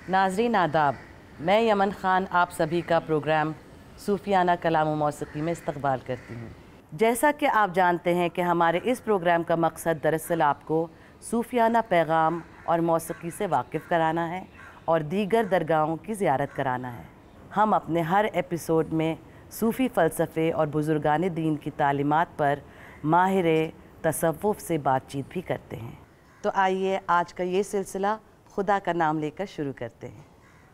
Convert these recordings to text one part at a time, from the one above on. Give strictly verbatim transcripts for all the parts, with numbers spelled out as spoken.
नाज़रीन आदाब, मैं यमन ख़ान आप सभी का प्रोग्राम सूफियाना कलाम व मौसीक़ी में इस्तक़बाल करती हूँ। जैसा कि आप जानते हैं कि हमारे इस प्रोग्राम का मकसद दरअसल आपको सूफियाना पैगाम और मौसीक़ी से वाकिफ़ कराना है और दीगर दरगाहों की ज़ियारत कराना है। हम अपने हर एपिसोड में सूफ़ी फ़लसफ़े और बुज़ुर्गान दीन की तालीमात पर माहिर तसव्वुफ़ से बातचीत भी करते हैं। तो आइए आज का ये सिलसिला खुदा का नाम लेकर शुरू करते हैं।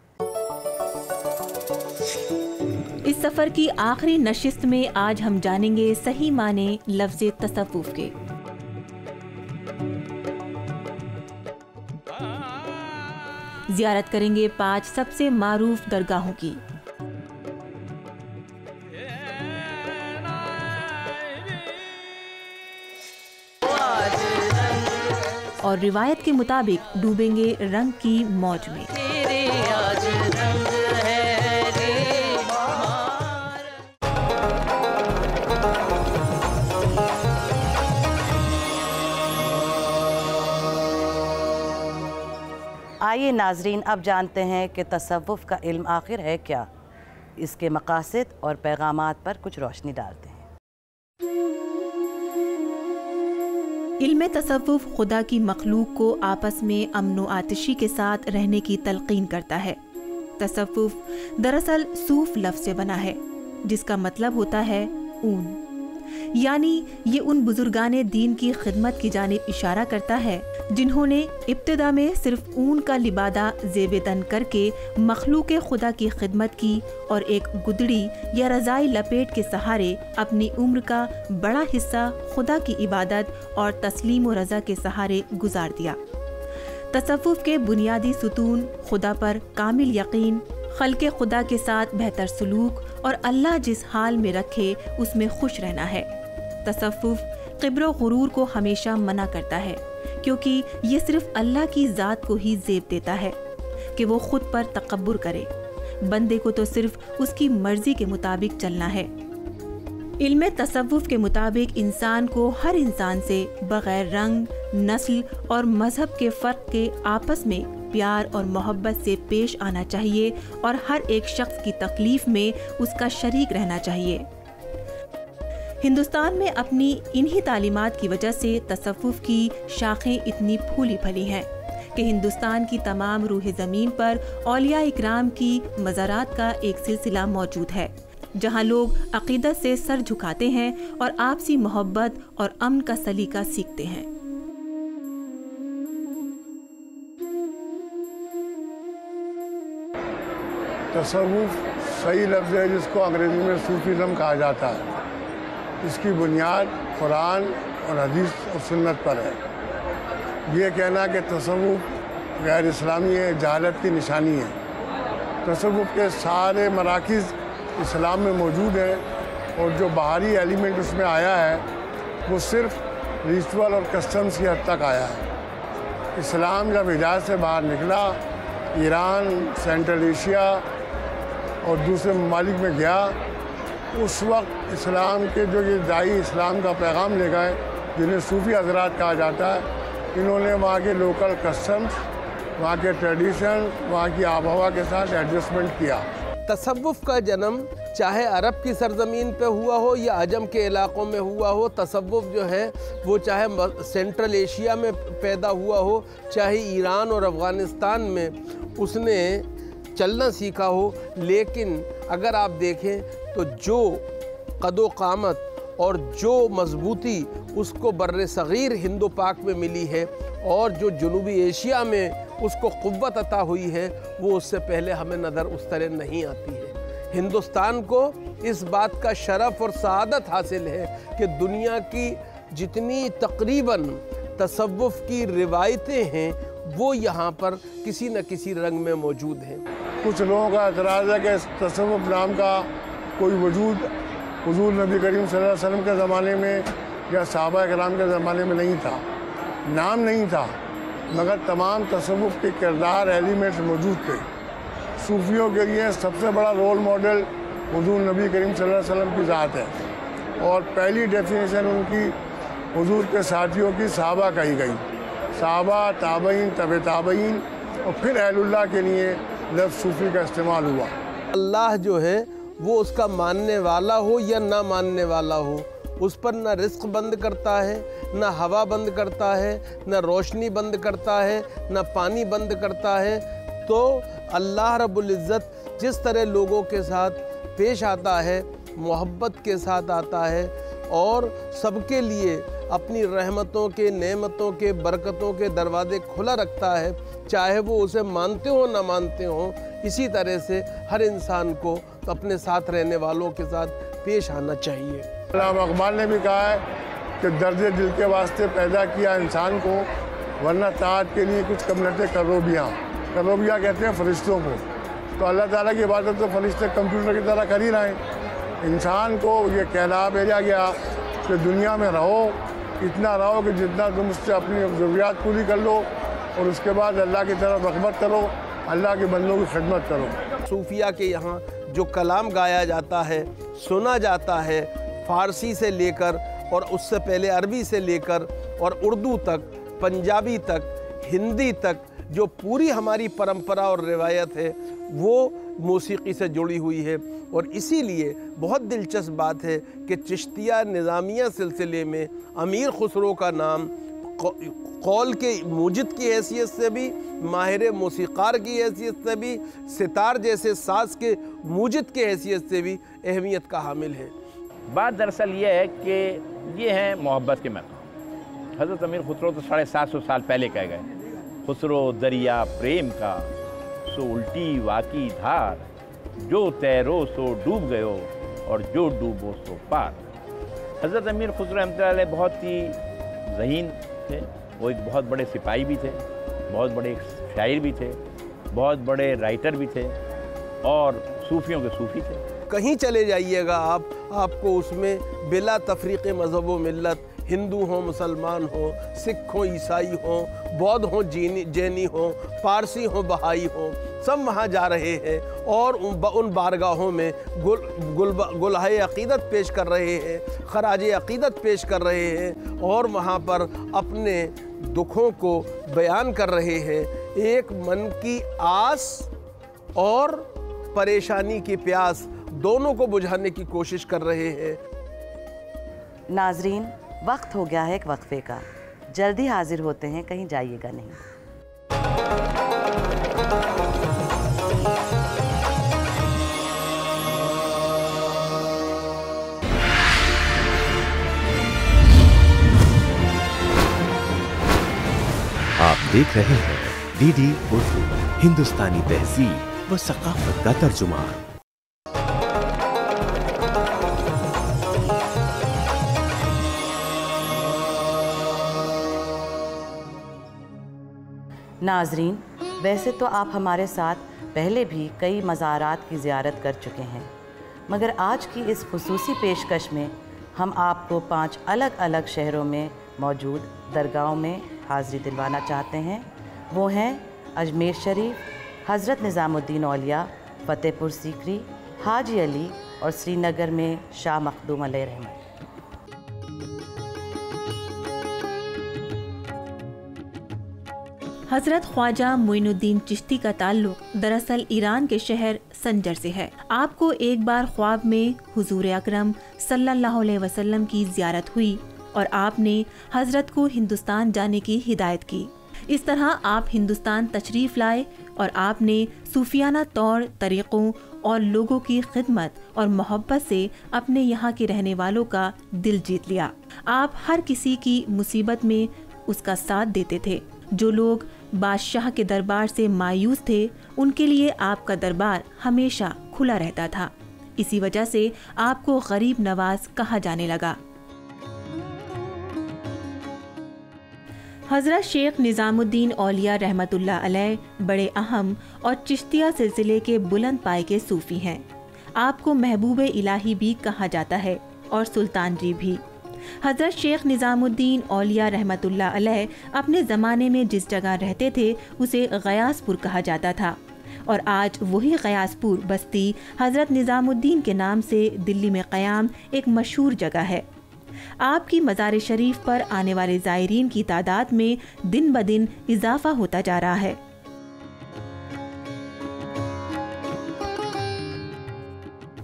इस सफ़र की आखिरी नशिस्त में आज हम जानेंगे सही माने लफ्ज़ तसव्वुफ़ के। ज़ियारत करेंगे पांच सबसे मारूफ दरगाहों की। और रिवायत के मुताबिक डूबेंगे रंग की मौज में। आइए नाजरीन, अब जानते हैं कि तसव्वुफ़ का इल्म आखिर है क्या। इसके मकासद और पैगामात पर कुछ रोशनी डालते हैं। इल्म तसव्वुफ़ खुदा की मखलूक को आपस में अमन व आतिशी के साथ रहने की तलक़ीन करता है। तसव्वुफ़ दरअसल सूफ़ लफ्ज़ से बना है, जिसका मतलब होता है ऊन। यानी ये उन बुजुर्गाने दीन की खिदमत की जानिब इशारा करता है जिन्होंने इब्तिदा में सिर्फ ऊन का लिबादा ज़ेब तन करके मखलूक खुदा की खिदमत की और एक गुदड़ी या रज़ाई लपेट के सहारे अपनी उम्र का बड़ा हिस्सा खुदा की इबादत और तस्लीम व रज़ा के सहारे गुजार दिया। तसव्वुफ़ के बुनियादी सुतून खुदा पर कामिल यकीन, खल्क़े खुदा के साथ बेहतर सलूक और अल्लाह जिस हाल में रखे उसमें खुश रहना है। तसव्वुफ़ क़िब्र व गुरूर को हमेशा मना करता है, क्योंकि ये सिर्फ अल्लाह की ज़ात को ही ज़ेब देता है कि वो खुद पर तकब्बुर करे। बंदे को तो सिर्फ उसकी मर्जी के मुताबिक चलना है। इल्म तसव्वुफ़ के मुताबिक इंसान को हर इंसान से बग़ैर रंग, नस्ल और मज़हब के फ़र्क के आपस में प्यार और मोहब्बत से पेश आना चाहिए और हर एक शख्स की तकलीफ़ में उसका शरीक रहना चाहिए। हिंदुस्तान में अपनी इन्हीं तालीमात की वजह से तसव्वुफ़ की शाखें इतनी फूली फली हैं कि हिंदुस्तान की तमाम रूह ज़मीन पर औलिया इकराम की मज़ारात का एक सिलसिला मौजूद है, जहां लोग अक़ीदत से सर झुकाते हैं और आपसी मोहब्बत और अमन का सलीका सीखते हैं। तसव्वुफ़ सही लफ्ज़ है जिसको अंग्रेज़ी में सूफ़ीज़म कहा जाता है। इसकी बुनियाद कुरान और हदीस और सुन्नत पर है। ये कहना कि तसव्वुफ़ गैर इस्लामी है, जहालत की निशानी है। तसव्वुफ़ के सारे मराकिज़ इस्लाम में मौजूद हैं और जो बाहरी एलिमेंट उसमें आया है वो सिर्फ रिचुअल और कस्टम्स की हद तक आया है। इस्लाम जब हिजाज़ से बाहर निकला, ईरान, सेंट्रल एशिया और दूसरे ममालिक में गया, उस वक्त इस्लाम के जो ये दाई इस्लाम का पैगाम ले गए, जिन्हें सूफ़ी हज़रात कहा जाता है, इन्होंने वहाँ के लोकल कस्टम्स, वहाँ के ट्रेडिशन, वहाँ की आबहवा के साथ एडजस्टमेंट किया। तसव्वुफ़ का जन्म चाहे अरब की सरज़मीन पे हुआ हो या अजम के इलाक़ों में हुआ हो, तसव्वुफ़ जो है वो चाहे सेंट्रल एशिया में पैदा हुआ हो, चाहे ईरान और अफ़गानिस्तान में उसने चलना सीखा हो। लेकिन अगर आप देखें तो जो कदो क़ामत और जो मजबूती उसको बर्रे सग़ीर हिंदो पाक में मिली है और जो जनूबी एशिया में उसको क़ुव्वत अता हुई है, वो उससे पहले हमें नज़र उस तरह नहीं आती है। हिंदुस्तान को इस बात का शरफ़ और सआदत हासिल है कि दुनिया की जितनी तकरीबन तसव्वुफ़ की रिवायतें हैं वो यहाँ पर किसी न किसी रंग में मौजूद हैं। कुछ लोगों का एतराज़ है कि तसव्वुफ़ नाम का कोई वजूद हुज़ूर नबी करीम सल्लल्लाहु अलैहि वसल्लम के ज़माने में या सहाबा किराम के ज़माने में नहीं था। नाम नहीं था, मगर तमाम तसव्वुफ़ के किरदार एलिमेंट्स मौजूद थे। सूफियों के लिए सबसे बड़ा रोल मॉडल हुज़ूर नबी करीम सल्लल्लाहु अलैहि वसल्लम की ज़ात है और पहली डेफिनेशन उनकी हुज़ूर के साथियों की सहाबा कही गई। सहाबा, ताबईन, तबे ताबईन और फिर अहलुल्लाह के लिए लफ्ज़ सूफ़ी का इस्तेमाल हुआ। अल्लाह जो है वो उसका मानने वाला हो या ना मानने वाला हो, उस पर ना रिस्क बंद करता है, ना हवा बंद करता है, ना रोशनी बंद करता है, ना पानी बंद करता है। तो अल्लाह रब्बुल इज़्ज़त जिस तरह लोगों के साथ पेश आता है, मोहब्बत के साथ आता है और सबके लिए अपनी रहमतों के, नेमतों के, बरकतों के दरवाजे खुला रखता है, चाहे वो उसे मानते हो ना मानते हो। इसी तरह से हर इंसान को अपने साथ रहने वालों के साथ पेश आना चाहिए। अल्लामा इक़बाल ने भी कहा है कि दर्द दिल के वास्ते पैदा किया इंसान को, वरना ताअत के लिए कुछ कमनते करोबियाँ। करोबियाँ कहते हैं फरिश्तों को। तो अल्लाह ताला की इबादत तो फरिश्ते कंप्यूटर की तरह कर ही रहे हैं। इंसान को ये कहला भेजा गया कि दुनिया में रहो, इतना रहो कि जितना तुम उससे अपनी ज़रूरियात पूरी कर लो और उसके बाद अल्लाह की तरफ रग़बत करो, अल्लाह के बंदों की खिदमत करो। सूफिया के यहाँ जो कलाम गाया जाता है, सुना जाता है, फ़ारसी से लेकर और उससे पहले अरबी से लेकर और उर्दू तक, पंजाबी तक, हिंदी तक, जो पूरी हमारी परंपरा और रिवायत है वो मौसीकी से जुड़ी हुई है। और इसीलिए बहुत दिलचस्प बात है कि चिश्तिया निज़ामिया सिलसिले में अमीर खुसरो का नाम कौल के मूजिद की हैसियत से भी, माहिर मौसीकार की हैसियत से भी, सितार जैसे साज के मूजिद की हैसियत से भी अहमियत का हामिल है। बात दरअसल ये है कि ये हैं मोहब्बत के मकाम। हज़रत अमीर खुसरो तो साढ़े सात सौ साल पहले कह गए, खुसरो दरिया प्रेम का, सो उल्टी वाकी धार, जो तैरो सो डूब गयो और जो डूबो सो पार। हज़रत अमीर खुसरो रहमतुल्लाह अलैह बहुत ही ज़हीन थे। वो एक बहुत बड़े सिपाही भी थे, बहुत बड़े शायर भी थे, बहुत बड़े राइटर भी थे और सूफियों के सूफी थे। कहीं चले जाइएगा आप, आपको उसमें बिला तफरीक़ मज़हब व मिल्लत, हिंदू हों, मुसलमान हों, सिख हों, ईसाई हों, बौद्ध हों, जैनी जैनी हों, पारसी हों, बहाई हों, सब वहाँ जा रहे हैं और उन, उन बारगाहों में गुल गुल गुलहाए अक़ीदत पेश कर रहे हैं, खराज अक़ीदत पेश कर रहे हैं और वहाँ पर अपने दुखों को बयान कर रहे हैं। एक मन की आस और परेशानी की प्यास दोनों को बुझाने की कोशिश कर रहे हैं। नाजरीन, वक्त हो गया है एक वक्फे का। जल्दी हाजिर होते हैं, कहीं जाइएगा नहीं। आप देख रहे हैं डीडी उर्दू, हिंदुस्तानी तहजीब व सकाफत का तर्जुमान। नाजरीन, वैसे तो आप हमारे साथ पहले भी कई मज़ारात की ज़ियारत कर चुके हैं, मगर आज की इस खुसूसी पेशकश में हम आपको पांच अलग अलग शहरों में मौजूद दरगाहों में हाज़िरी दिलवाना चाहते हैं। वो हैं अजमेर शरीफ, हज़रत निज़ामुद्दीन औलिया, फ़तेहपुर सीकरी, हाजी अली और श्रीनगर में शाह मखदूम अलैहि रहमत। हज़रत ख्वाजा मोइनुद्दीन चिश्ती का ताल्लुक दरअसल ईरान के शहर संजर से है। आपको एक बार ख्वाब में हुजूर अकरम सल्लल्लाहु अलैहि वसल्लम की ज़ियारत हुई और आपने हज़रत को हिंदुस्तान जाने की हिदायत की। इस तरह आप हिंदुस्तान तशरीफ़ लाए और आपने सूफियाना तौर तरीक़ों और लोगों की खिदमत और मोहब्बत से अपने यहाँ के रहने वालों का दिल जीत लिया। आप हर किसी की मुसीबत में उसका साथ देते थे। जो लोग बादशाह के दरबार से मायूस थे, उनके लिए आपका दरबार हमेशा खुला रहता था। इसी वजह से आपको गरीब नवाज कहा जाने लगा। हज़रत शेख निज़ामुद्दीन औलिया रहमतुल्लाह अलैह बड़े अहम और चिश्तिया सिलसिले के बुलंद पाए के सूफ़ी हैं। आपको महबूब इलाही भी कहा जाता है और सुल्तान जी भी। हज़रत शेख निज़ामुद्दीन औलिया रहमतुल्लाह अलैह अपने ज़माने में जिस जगह रहते थे उसे गयासपुर कहा जाता था और आज वही गयासपुर बस्ती हज़रत निज़ामुद्दीन के नाम से दिल्ली में क़याम एक मशहूर जगह है। आपकी मज़ार शरीफ पर आने वाले ज़ायरीन की तादाद में दिन ब दिन इजाफ़ा होता जा रहा है।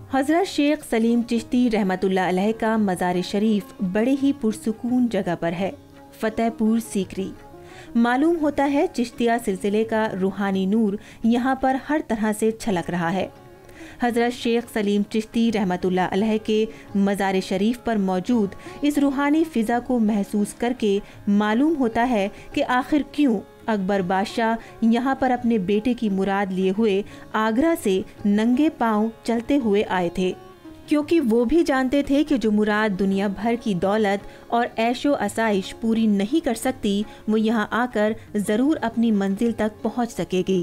हज़रत शेख सलीम चिश्ती रहमतुल्लाह अलैह का मज़ार शरीफ बड़े ही पुरसुकून जगह पर है, फतेहपुर सीकरी। मालूम होता है चिश्तिया सिलसिले का रूहानी नूर यहाँ पर हर तरह से छलक रहा है। हज़रत शेख सलीम चिश्ती रहमतुल्लाह अलैह के मज़ार शरीफ पर मौजूद इस रूहानी फ़िज़ा को महसूस करके मालूम होता है कि आखिर क्यों अकबर बादशाह यहाँ पर अपने बेटे की मुराद लिए हुए आगरा से नंगे पांव चलते हुए आए थे, क्योंकि वो भी जानते थे कि जो मुराद दुनिया भर की दौलत और ऐशो आसाइश पूरी नहीं कर सकती, वो यहाँ आकर ज़रूर अपनी मंजिल तक पहुँच सकेगी।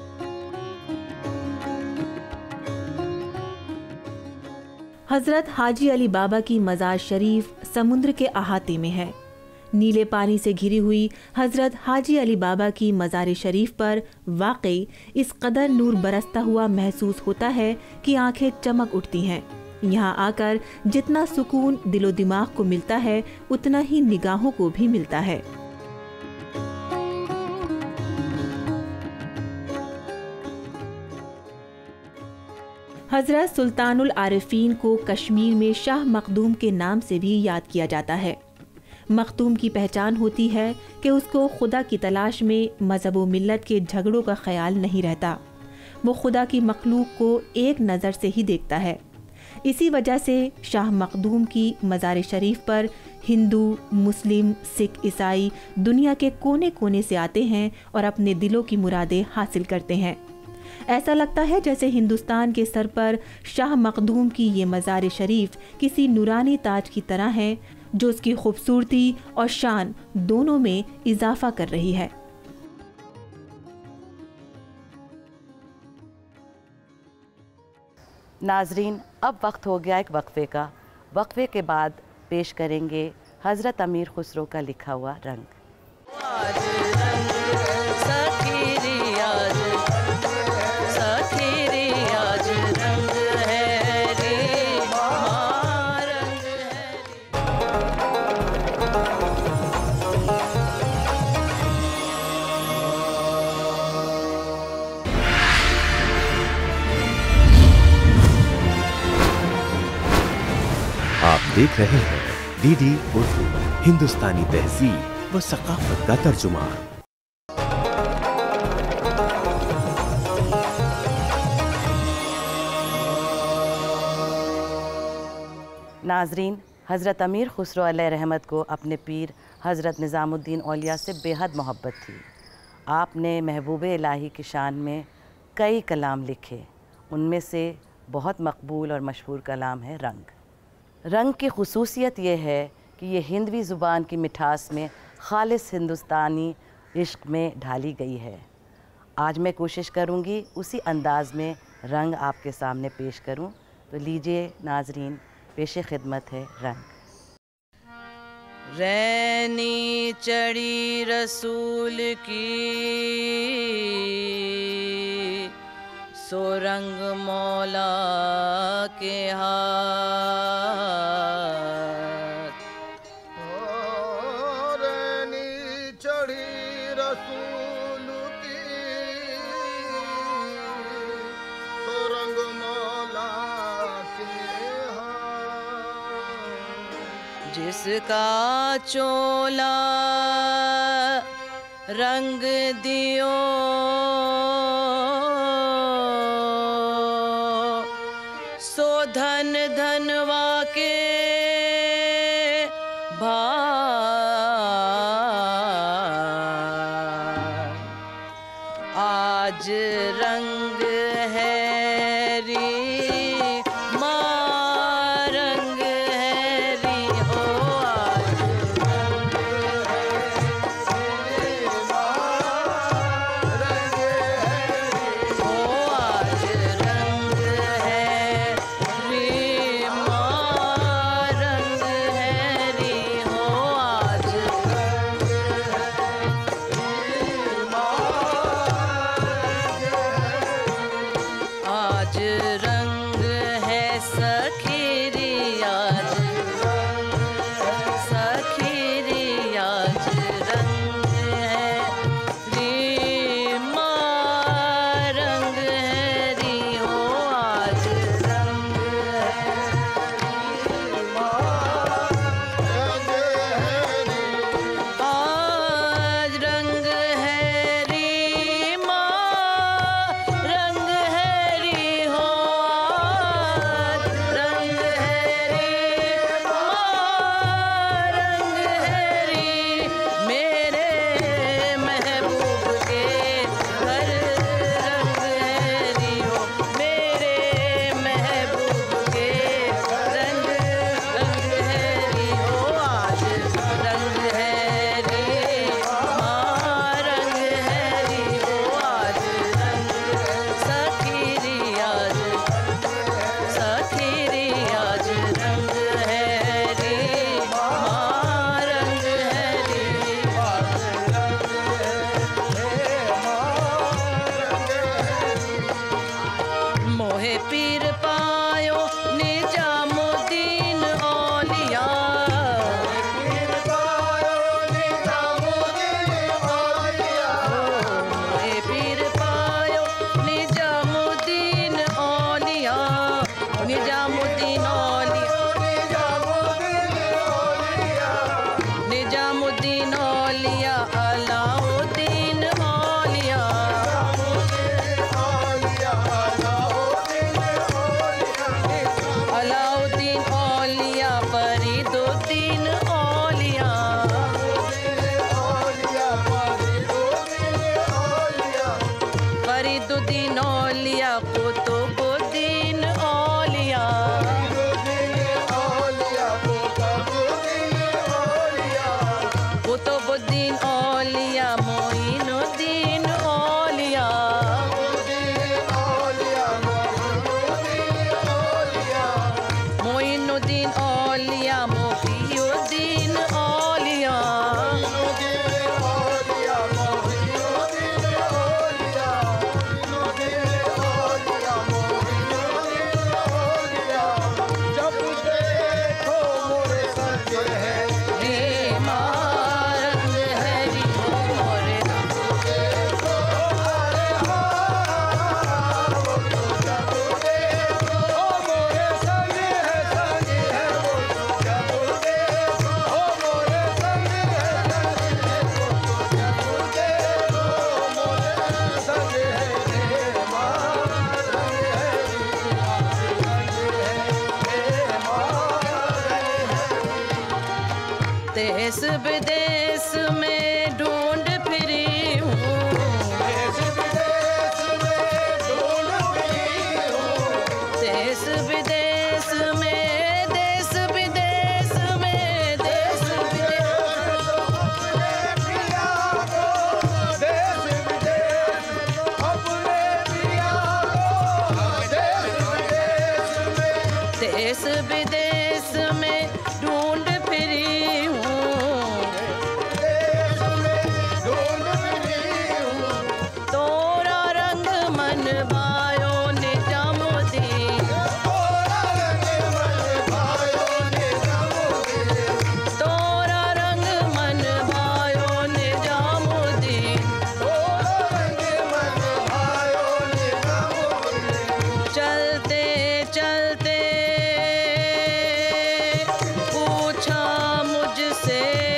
हज़रत हाजी अली बाबा की मज़ार शरीफ समुद्र के अहाते में है। नीले पानी से घिरी हुई हज़रत हाजी अली बाबा की मज़ार शरीफ पर वाकई इस कदर नूर बरसता हुआ महसूस होता है कि आंखें चमक उठती हैं। यहाँ आकर जितना सुकून दिलो दिमाग को मिलता है, उतना ही निगाहों को भी मिलता है। हज़रत सुल्तानुल आरिफीन को कश्मीर में शाह मखदूम के नाम से भी याद किया जाता है। मखदूम की पहचान होती है कि उसको खुदा की तलाश में मज़हब व मिल्लत के झगड़ों का ख्याल नहीं रहता। वो खुदा की मखलूक को एक नज़र से ही देखता है। इसी वजह से शाह मखदूम की मज़ार शरीफ पर हिंदू, मुस्लिम, सिख, ईसाई दुनिया के कोने कोने से आते हैं और अपने दिलों की मुरादें हासिल करते हैं। ऐसा लगता है जैसे हिंदुस्तान के सर पर शाह मखदूम की ये मज़ार शरीफ किसी नूरानी ताज की तरह है, जो उसकी खूबसूरती और शान दोनों में इजाफा कर रही है। नाजरीन, अब वक्त हो गया एक वक्फे का। वक्फे के बाद पेश करेंगे हज़रत अमीर खुसरो का लिखा हुआ रंग। आप देख रहे हैं डीडी उर्दू, हिंदुस्तानी तहजीब व सकाफत का तर्जुमा। नाजरीन, हज़रत अमीर खुसरो अलैहि रहमत को अपने पीर हज़रत निज़ामुद्दीन औलिया से बेहद मोहब्बत थी। आपने महबूब इलाही की शान में कई कलाम लिखे। उनमें से बहुत मकबूल और मशहूर कलाम है रंग। रंग की खुसूसियत ये है कि ये हिंदवी ज़ुबान की मिठास में खालिस हिंदुस्तानी इश्क में ढाली गई है। आज मैं कोशिश करूँगी उसी अंदाज़ में रंग आपके सामने पेश करूँ। तो लीजिए नाजरीन, पेश खिदमत है रंग। रैनी चढ़ी रसूल की सो रंग मौला के हाथ। रैनी चढ़ी रसूल की सो रंग मौला के हाथ। जिसका चोला रंग दियो सो धन धनवा के भाग। आज रंग है री माँ रंग है री हो। आज रंग है री माँ रंग है री हो। आज रंग है री माँ रंग है री हो। आज रंग है री माँ रंग है देश विदेश में ढूंढ फिरी हूँ, देश विदेश में ढूंढ फिरी हूँ, देश विदेश में, देश विदेश में, देश विदेश अपने पिया को, देश विदेश अपने पिया को, देश विदेश में, देश विदेश में ढूंढ फिरी हूँ, देश में ढूंढ फिरी हूँ, तोरा रंग मन भायो निजामुद्दीन, तोरा रंग मन भायो निजामुद्दीन, तोरा रंग मन भायो निजामुद्दीन, तोरा रंग मन भायो निजामुद्दीन। चलते चलते पूछा मुझसे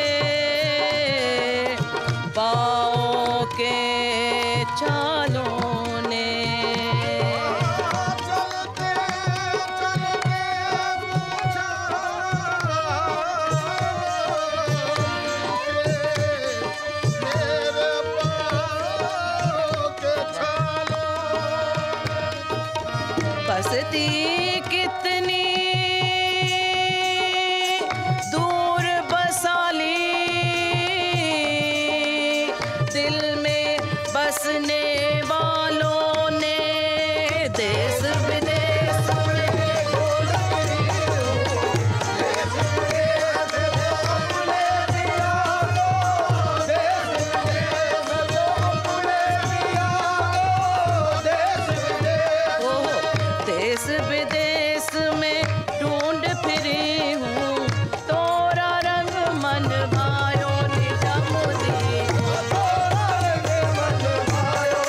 पाँव के छालों ने, चलते चलते पूछा मेरे पाँव के छालों, बसती कितनी दूर बसाली, दिल में बसने वालों ने, देश विदेश में ढूंढ फिरी हूँ, देश विदेश अपने पिया को, देश विदेश अपने पिया को, देश विदेश, ओह, देश विदेश में ढूंढ फिरी हूँ, तोरा रंग मन भायो निजामुद्दीन, तोरा रंग मन भायो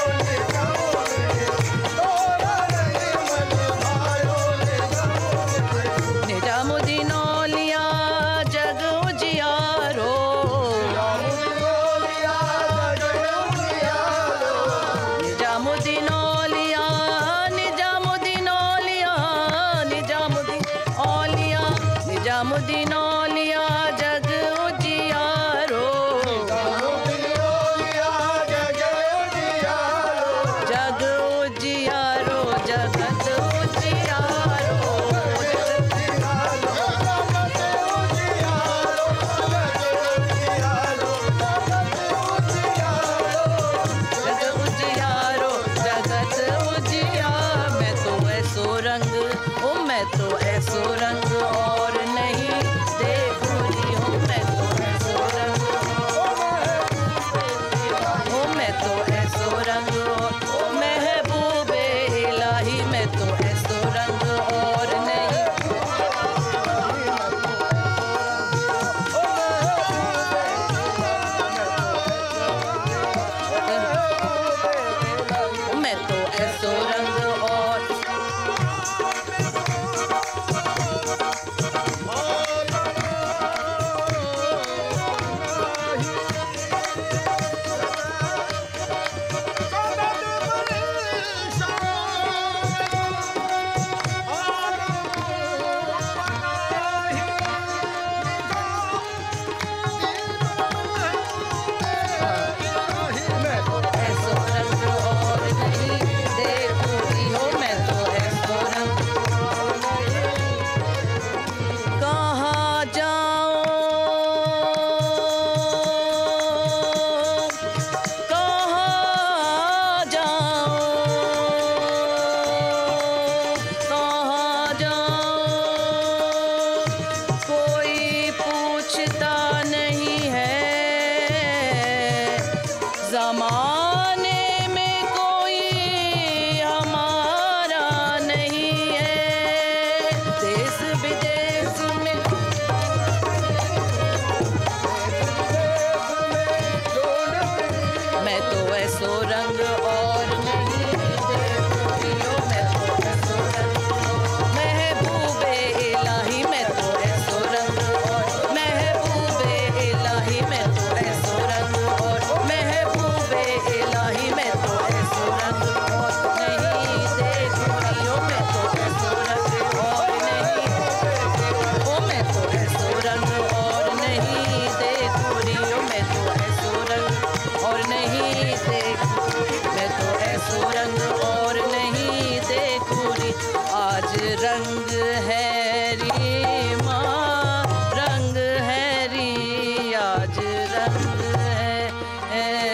हक है।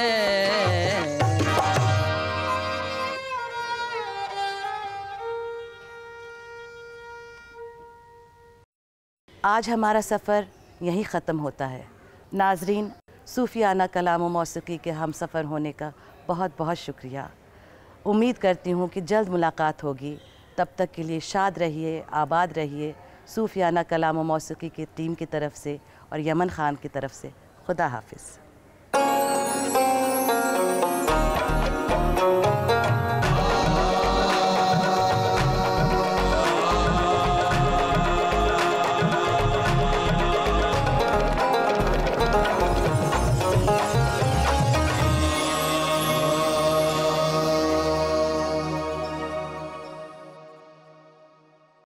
आज हमारा सफ़र यहीं ख़त्म होता है। नाज़रीन, सूफियाना कलाम व मौसीक़ी के हम सफ़र होने का बहुत बहुत शुक्रिया। उम्मीद करती हूँ कि जल्द मुलाकात होगी। तब तक के लिए शाद रहिए, आबाद रहिए। सूफियाना कलाम व मौसीक़ी की टीम की तरफ से और यमन ख़ान की तरफ से खुदा हाफिज़।